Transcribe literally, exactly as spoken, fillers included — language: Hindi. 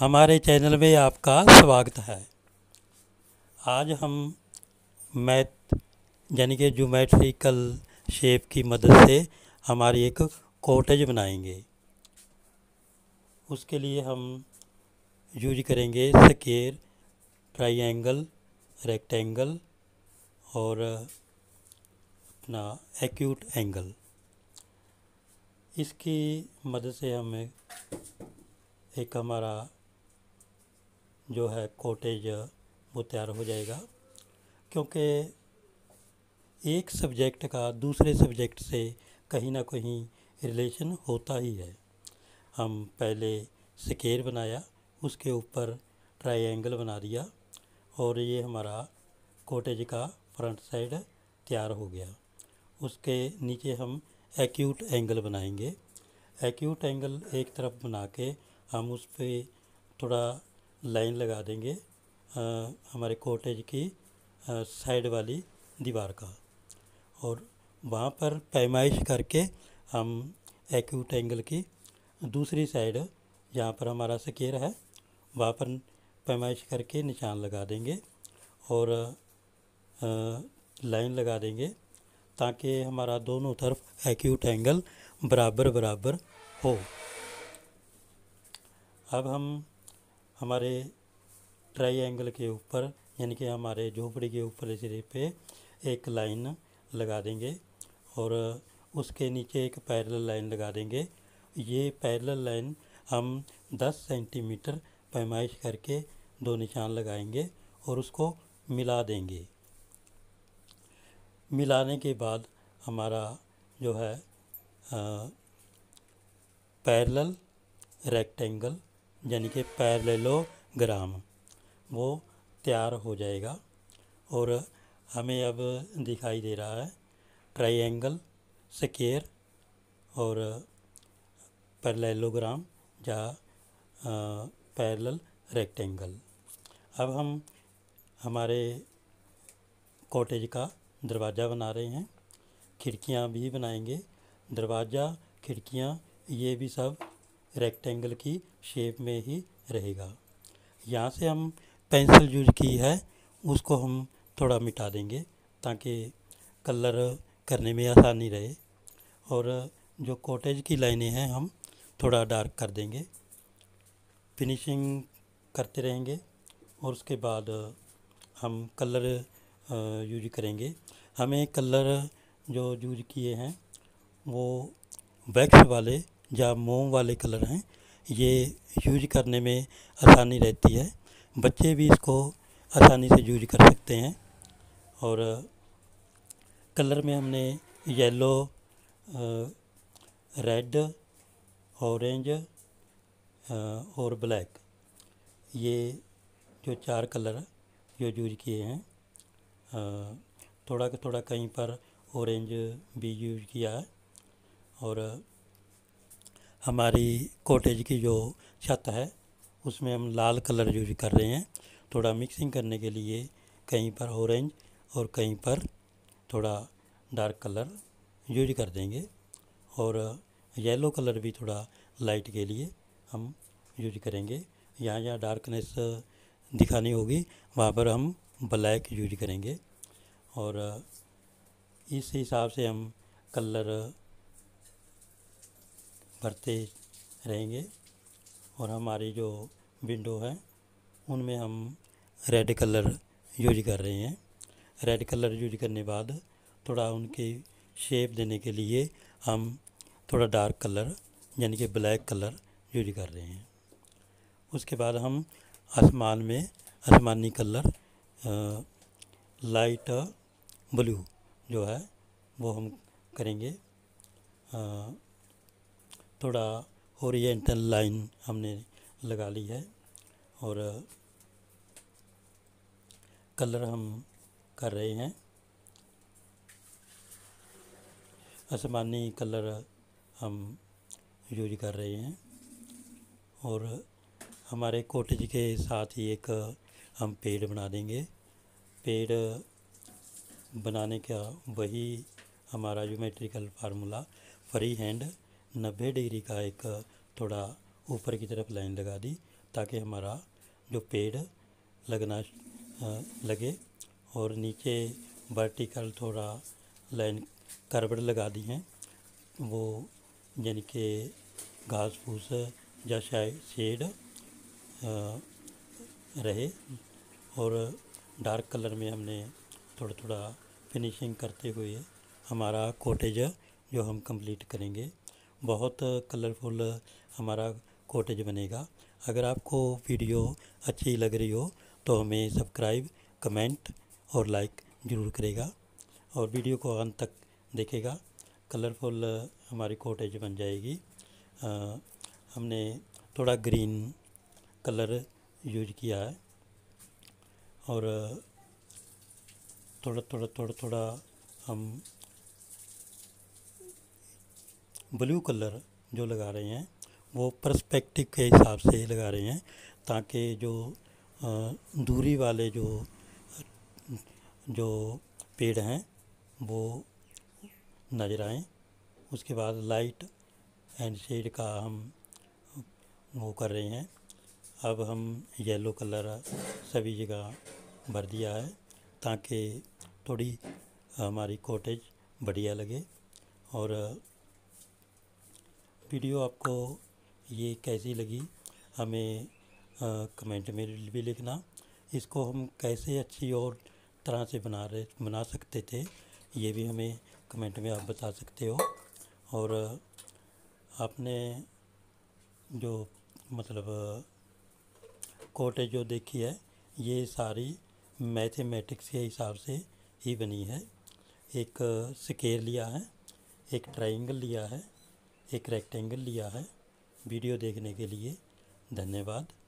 हमारे चैनल में आपका स्वागत है। आज हम मैथ यानी कि ज्योमेट्रिकल शेप की मदद से हमारी एक कॉटेज बनाएंगे। उसके लिए हम यूज करेंगे स्क्वायर, ट्रायंगल, रेक्टेंगल और अपना एक्यूट एंगल। इसकी मदद से हमें एक हमारा जो है कॉटेज वो तैयार हो जाएगा, क्योंकि एक सब्जेक्ट का दूसरे सब्जेक्ट से कहीं ना कहीं रिलेशन होता ही है। हम पहले स्क्वायर बनाया, उसके ऊपर ट्रायंगल बना दिया और ये हमारा कॉटेज का फ्रंट साइड तैयार हो गया। उसके नीचे हम एक्यूट एंगल बनाएंगे। एक्यूट एंगल एक तरफ बना के हम उस पर थोड़ा लाइन लगा देंगे आ, हमारे कॉटेज की आ, साइड वाली दीवार का, और वहाँ पर पैमाइश करके हम एक्यूट एंगल की दूसरी साइड जहाँ पर हमारा स्क्वायर है वहाँ पर पैमाइश करके निशान लगा देंगे और आ, लाइन लगा देंगे, ताकि हमारा दोनों तरफ एक्यूट एंगल बराबर बराबर हो। अब हम हमारे ट्रायंगल के ऊपर यानी कि हमारे झोपड़ी के ऊपर सिरे पे एक लाइन लगा देंगे और उसके नीचे एक पैरेलल लाइन लगा देंगे। ये पैरेलल लाइन हम दस सेंटीमीटर पैमाइश करके दो निशान लगाएंगे और उसको मिला देंगे। मिलाने के बाद हमारा जो है पैरेलल रेक्टेंगल यानी कि पैरेललोग्राम वो तैयार हो जाएगा। और हमें अब दिखाई दे रहा है ट्रायंगल, स्क्वायर और पैरेललोग्राम या पैरेलल रेक्टेंगल। अब हम हमारे कॉटेज का दरवाज़ा बना रहे हैं, खिड़कियां भी बनाएंगे। दरवाज़ा, खिड़कियां ये भी सब रेक्टेंगल की शेप में ही रहेगा। यहाँ से हम पेंसिल यूज की है उसको हम थोड़ा मिटा देंगे ताकि कलर करने में आसानी रहे, और जो कॉटेज की लाइनें हैं हम थोड़ा डार्क कर देंगे। फिनिशिंग करते रहेंगे और उसके बाद हम कलर यूज करेंगे। हमें कलर जो यूज किए हैं वो वैक्स वाले या मोम वाले कलर हैं। ये यूज करने में आसानी रहती है, बच्चे भी इसको आसानी से यूज कर सकते हैं। और कलर में हमने येलो, रेड, ऑरेंज और ब्लैक, ये जो चार कलर जो यूज किए हैं, थोड़ा थोड़ा कहीं पर ऑरेंज भी यूज किया है। और हमारी कॉटेज की जो छत है उसमें हम लाल कलर यूज कर रहे हैं, थोड़ा मिक्सिंग करने के लिए। कहीं पर ऑरेंज और कहीं पर थोड़ा डार्क कलर यूज कर देंगे, और येलो कलर भी थोड़ा लाइट के लिए हम यूज करेंगे। यहाँ जहाँ डार्कनेस दिखानी होगी वहाँ पर हम ब्लैक यूज करेंगे, और इस हिसाब से हम कलर भरते रहेंगे। और हमारी जो विंडो है उनमें हम रेड कलर यूज कर रहे हैं। रेड कलर यूज करने बाद थोड़ा उनकी शेप देने के लिए हम थोड़ा डार्क कलर यानी कि ब्लैक कलर यूज कर रहे हैं। उसके बाद हम आसमान में आसमानी कलर लाइट ब्लू जो है वो हम करेंगे। आ, थोड़ा ओरिएंटल लाइन हमने लगा ली है और कलर हम कर रहे हैं आसमानी कलर हम यूज कर रहे हैं। और हमारे कॉटेज के साथ ही एक हम पेड़ बना देंगे। पेड़ बनाने का वही हमारा ज्योमेट्रिकल फार्मूला फ्री हैंड नब्बे डिग्री का एक थोड़ा ऊपर की तरफ लाइन लगा दी ताकि हमारा जो पेड़ लगना अ, लगे। और नीचे वर्टिकल थोड़ा लाइन कर्व्ड लगा दी हैं, वो यानी कि घास फूस या शायद शेड रहे। और डार्क कलर में हमने थोड़ा थोड़ा फिनिशिंग करते हुए हमारा कॉटेज जो हम कंप्लीट करेंगे। बहुत कलरफुल हमारा कॉटेज बनेगा। अगर आपको वीडियो अच्छी लग रही हो तो हमें सब्सक्राइब, कमेंट और लाइक ज़रूर करेगा और वीडियो को अंत तक देखेगा। कलरफुल हमारी कॉटेज बन जाएगी। आ, हमने थोड़ा ग्रीन कलर यूज किया है और थोड़ा थोड़ा थोड़ा थोड़ा हम ब्लू कलर जो लगा रहे हैं वो पर्सपेक्टिव के हिसाब से लगा रहे हैं ताकि जो दूरी वाले जो जो पेड़ हैं वो नज़र आएँ। उसके बाद लाइट एंड शेड का हम वो कर रहे हैं। अब हम येलो कलर सभी जगह भर दिया है ताकि थोड़ी हमारी कॉटेज बढ़िया लगे। और वीडियो आपको ये कैसी लगी हमें कमेंट में भी लिखना। इसको हम कैसे अच्छी और तरह से बना रहे बना सकते थे ये भी हमें कमेंट में आप बता सकते हो। और आपने जो मतलब कॉटेज जो देखी है ये सारी मैथमेटिक्स के हिसाब से ही बनी है। एक स्क्वायर लिया है, एक ट्रायंगल लिया है, एक रेक्टेंगल लिया है। वीडियो देखने के लिए धन्यवाद।